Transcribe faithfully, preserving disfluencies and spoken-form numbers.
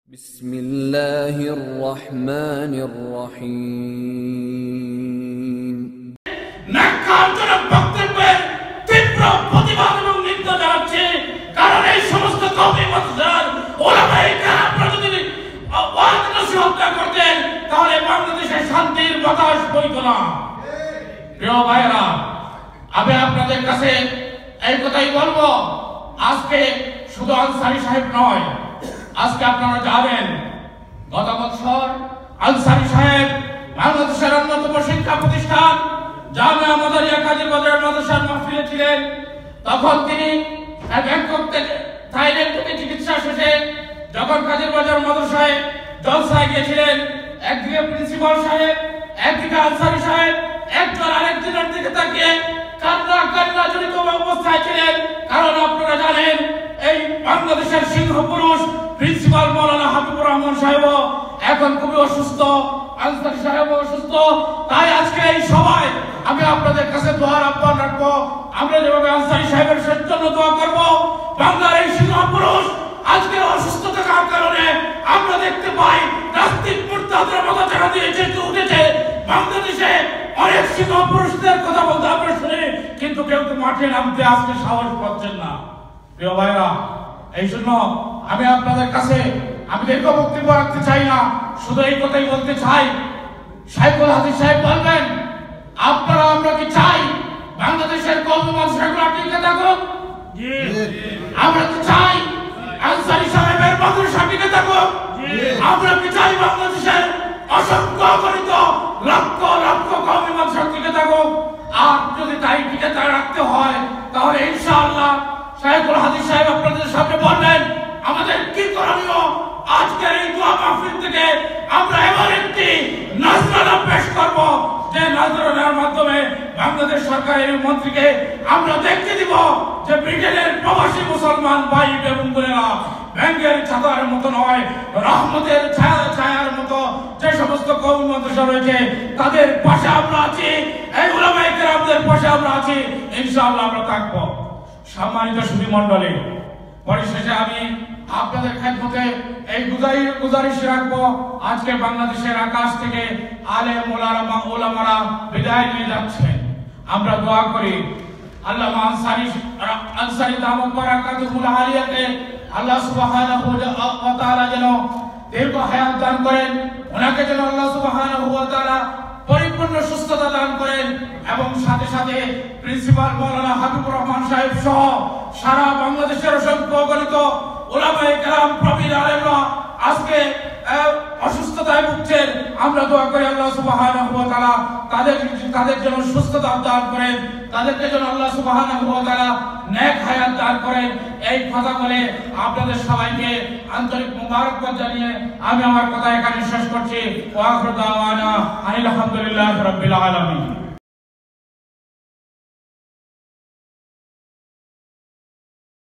বিসমিল্লাহির রহমানির রহিম। ন্যাক্কারজনক বক্তব্যের তীব্র প্রতিবাদ এবং নিন্দা জানাচ্ছি, কারণ এই সমস্ত কওমি মাদ্রাসার উলামায়ে কেরামরা যদি ওয়াজ নসিহত না করতেন তাহলে বাংলাদেশে শান্তির বাতাস বইত না। প্রিয় ভাইরা, আমি আপনাদের কাছে এই কথাই বলবো, আজকে শুধু আনসারী সাহেব নয়, আজকে আপনারা জানেন গত বছর আনসারী সাহেব বাংলাদেশের অন্যতম শিক্ষা প্রতিষ্ঠান জামিয়া মাদারিয়া কাজীর বাজার মাদ্রাসার মাহফিলে ছিলেন। তখন তিনি ব্যাংকক থেকে থাইল্যান্ড থেকে চিকিৎসা শেষে যখন কাজীর বাজার মাদ্রাসায় জলসায় গিয়েছিলেন, একদিকে প্রিন্সিপাল সাহেব, একদিকে আনসারী সাহেব একজন আরেকজনের দিকে তাকিয়ে কান্না কান্না জড়িত অবস্থায় ছিলেন। কারণ আপনারা জানেন এই বাংলাদেশের সিংহ পুরুষ প্রিন্সিপাল মাওলানা হাবিবুর রহমান সাহেব এখন খুবই অসুস্থ, আনসারী সাহেব অসুস্থ। তাই আজকে এই সবাই আমি আপনাদের কাছে দোয়ার আহ্বান রাখবো, আমরা যেভাবে আনসারী সাহেবের জন্য দোয়া করবো, বাংলার এই সিংহ পুরুষ আজকে অসুস্থ থাকার কারণে আমরা দেখতে পাই নাস্তিক মুরতাদের মতো দেখা দিয়েছে উঠেছে বাংলাদেশে অনেক সিংহ পুরুষদের কথা বলতে আমরা শুনি, কিন্তু কেউ তো মাঠে নামতে আজকে সাহস পাচ্ছেন না। প্রিয় ভাইরা, এই জন্য আমি আপনাদের কাছে আমি দীর্ঘ বক্তব্য রাখতে চাই না, শুধু এই কথাই বলতে চাই, সাইফুল হাদিস সাহেব বলবেন আপনারা আমরা কি চাই বাংলাদেশের কওমি মাদ্রাসাগুলো টিকে থাকুক? জি। আমরা কি চাই আনসারী সাহেবের মাদ্রাসা টিকে থাকুক? জি। আমরা কি চাই বাংলাদেশের অসংখ্য অগণিত লক্ষ লক্ষ কওমি মাদ্রাসা টিকে থাকুক? আর যদি তাই টিকে রাখতে হয় তাহলে ইনশাআল্লাহ সাইফুল হাদিস সাহেব আপনাদের সামনে বলবেন আমাদের কি করণীয়। আজকের এই দোয়া মাহফিল থেকে আমরা এমন একটি নজরানা পেশ করব যে নজরানার মাধ্যমে বাংলাদেশ সরকারের মন্ত্রীকে আমরা দেখতে দিব যে ব্রিটেনের প্রবাসী মুসলমান ভাই এবং বোনেরা ব্যাংকের ছাতার মতো নয়, রহমতের ছায়া ছায়ার মতো যে সমস্ত কওমি মাদ্রাসা রয়েছে তাদের পাশে আমরা আছি, এই উলামায়ে কেরামদের পাশে আমরা আছি, ইনশাআল্লাহ আমরা থাকবো। সম্মানিত সুধী মণ্ডলী, পরিশেষে আমি আপনাদের খেদমতে এই গুজারিশ রাখবো, আজকে বাংলাদেশের আকাশ থেকে আলেম ওলামা ওলামারা বিদায় নিয়ে যাচ্ছেন। আমরা দোয়া করি আল্লাহ আনসারী আনসারী দামত বারাকাতুহুল আলিয়াকে আল্লাহ সুবহানাহু ওয়া তাআলা যেন দীর্ঘ হায়াত দান করেন, ওনাকে যেন আল্লাহ সুবহানাহু ওয়া তাআলা পরিপূর্ণ সুস্থতা দান করেন, এবং সাথে সাথে প্রিন্সিপাল মাওলানা হাবিবুর রহমান সাহেব সহ সারা বাংলাদেশের অসংখ্য অগণিত উলামায়ে কেরাম প্রবীণ আলেমরা আজকে অসুস্থতায় ভুগছেন। আমরা দোয়া করি আল্লাহ সুবহানাহু ওয়া তাআলা তাদের তাদের জন্য সুস্থতা দান করেন, তাদেরকে যেন আল্লাহ সুবহানাহু ওয়া তাআলা নেক হায়াত দান করেন। এই কথা বলে আপনাদের সবাইকে আন্তরিক মোবারকবাদ জানিয়ে আমি আমার কথা এখানে শেষ করছি। ওয়া আখিরু দাওয়ানা আলহামদুলিল্লাহি রাব্বিল আলামিন।